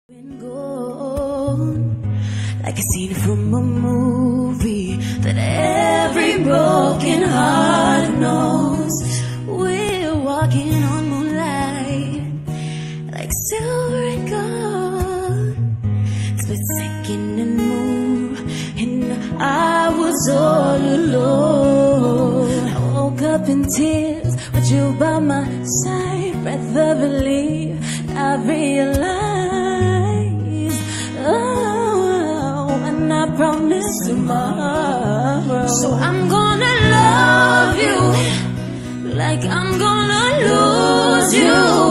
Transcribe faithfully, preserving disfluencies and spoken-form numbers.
Been gone, like a scene from a movie that every broken heart knows. We're walking on moonlight, like silver and gold. Split second and move, and I was all alone. I woke up in tears with you by my side, breath of relief. I realized. Oh, and I promise tomorrow. So I'm gonna love you like I'm gonna lose you.